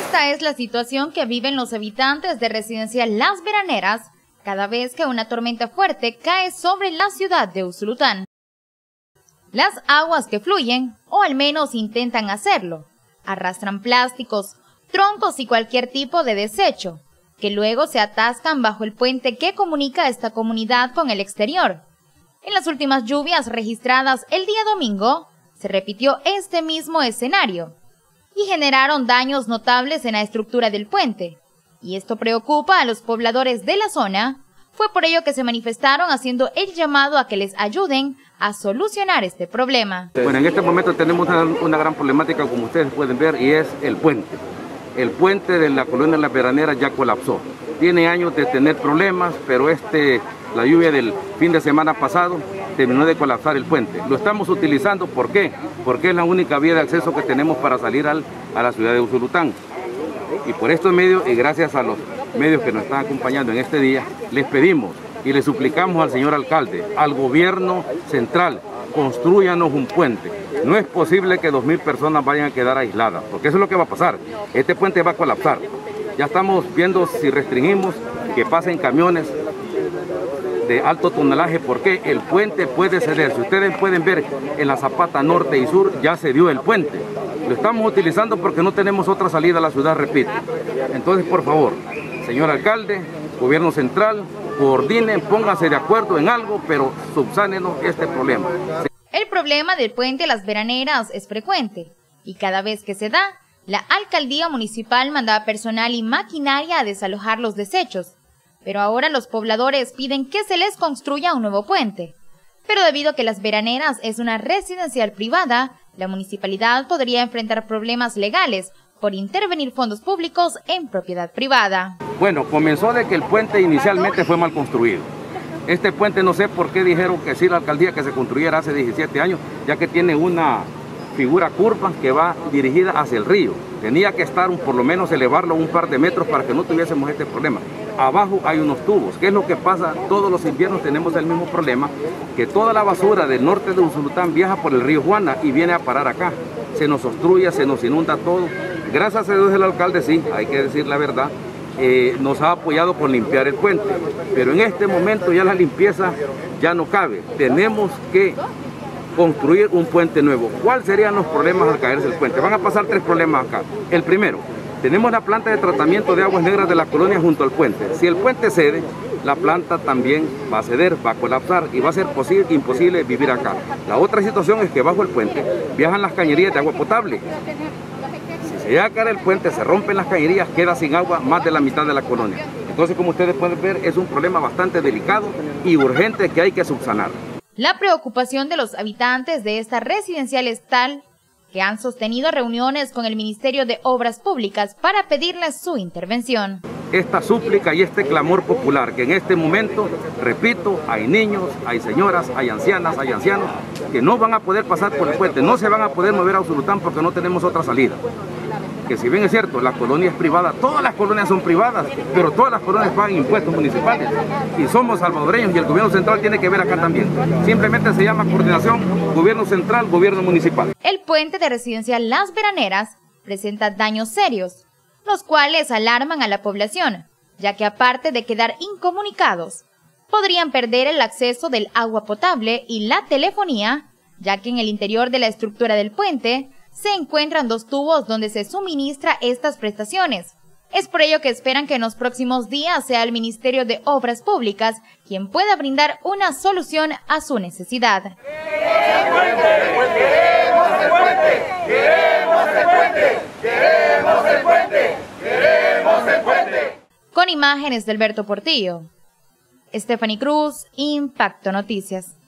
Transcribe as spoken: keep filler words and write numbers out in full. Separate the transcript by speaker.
Speaker 1: Esta es la situación que viven los habitantes de Residencial Las Veraneras cada vez que una tormenta fuerte cae sobre la ciudad de Usulután. Las aguas que fluyen, o al menos intentan hacerlo, arrastran plásticos, troncos y cualquier tipo de desecho, que luego se atascan bajo el puente que comunica esta comunidad con el exterior. En las últimas lluvias registradas el día domingo, se repitió este mismo escenario y generaron daños notables en la estructura del puente. Y esto preocupa a los pobladores de la zona. Fue por ello que se manifestaron haciendo el llamado a que les ayuden a solucionar este problema.
Speaker 2: Bueno, en este momento tenemos una, una gran problemática, como ustedes pueden ver, y es el puente. El puente de la colonia Las Veraneras ya colapsó. Tiene años de tener problemas, pero este, la lluvia del fin de semana pasado terminó de colapsar el puente. Lo estamos utilizando, ¿por qué? Porque es la única vía de acceso que tenemos para salir al, a la ciudad de Usulután. Y por estos medios, y gracias a los medios que nos están acompañando en este día, les pedimos y les suplicamos al señor alcalde, al gobierno central, construyanos un puente. No es posible que dos mil personas vayan a quedar aisladas, porque eso es lo que va a pasar. Este puente va a colapsar. Ya estamos viendo si restringimos que pasen camiones de alto tonelaje, porque el puente puede ceder. Si ustedes pueden ver en la Zapata Norte y Sur, ya se dio el puente. Lo estamos utilizando porque no tenemos otra salida a la ciudad, repito. Entonces, por favor, señor alcalde, gobierno central, coordinen, pónganse de acuerdo en algo, pero subsánenos este problema.
Speaker 1: El problema del puente Las Veraneras es frecuente y cada vez que se da, la alcaldía municipal manda personal y maquinaria a desalojar los desechos. Pero ahora los pobladores piden que se les construya un nuevo puente. Pero debido a que Las Veraneras es una residencial privada, la municipalidad podría enfrentar problemas legales por intervenir fondos públicos en propiedad privada.
Speaker 2: Bueno, comenzó de que el puente inicialmente fue mal construido. Este puente no sé por qué dijeron que sí la alcaldía que se construyera hace diecisiete años, ya que tiene una figura curva que va dirigida hacia el río. Tenía que estar un, por lo menos elevarlo un par de metros para que no tuviésemos este problema. Abajo hay unos tubos. ¿Qué es lo que pasa? Todos los inviernos tenemos el mismo problema, que toda la basura del norte de Usulután viaja por el río Juana y viene a parar acá. Se nos obstruye, se nos inunda todo. Gracias a Dios el alcalde, sí, hay que decir la verdad, eh, nos ha apoyado con limpiar el puente. Pero en este momento ya la limpieza ya no cabe. Tenemos que construir un puente nuevo. ¿Cuáles serían los problemas al caerse el puente? Van a pasar tres problemas acá. El primero, tenemos la planta de tratamiento de aguas negras de la colonia junto al puente. Si el puente cede, la planta también va a ceder, va a colapsar y va a ser posible, imposible vivir acá. La otra situación es que bajo el puente viajan las cañerías de agua potable. Si se llega a caer el puente, se rompen las cañerías, queda sin agua más de la mitad de la colonia. Entonces, como ustedes pueden ver, es un problema bastante delicado y urgente que hay que subsanar.
Speaker 1: La preocupación de los habitantes de esta residencial es tal que han sostenido reuniones con el Ministerio de Obras Públicas para pedirles su intervención.
Speaker 2: Esta súplica y este clamor popular, que en este momento, repito, hay niños, hay señoras, hay ancianas, hay ancianos, que no van a poder pasar por el puente, no se van a poder mover a Usulután porque no tenemos otra salida. Que si bien es cierto, la colonia es privada, todas las colonias son privadas, pero todas las colonias pagan impuestos municipales y somos salvadoreños y el gobierno central tiene que ver acá también. Simplemente se llama coordinación gobierno central, gobierno municipal.
Speaker 1: El puente de residencial Las Veraneras presenta daños serios, los cuales alarman a la población, ya que aparte de quedar incomunicados, podrían perder el acceso del agua potable y la telefonía, ya que en el interior de la estructura del puente se encuentran dos tubos donde se suministra estas prestaciones. Es por ello que esperan que en los próximos días sea el Ministerio de Obras Públicas quien pueda brindar una solución a su necesidad.
Speaker 3: ¡Queremos el puente! ¡Queremos el puente! ¡Queremos el puente! ¡Queremos el puente!
Speaker 1: Con imágenes de Alberto Portillo, Stephanie Cruz, Impacto Noticias.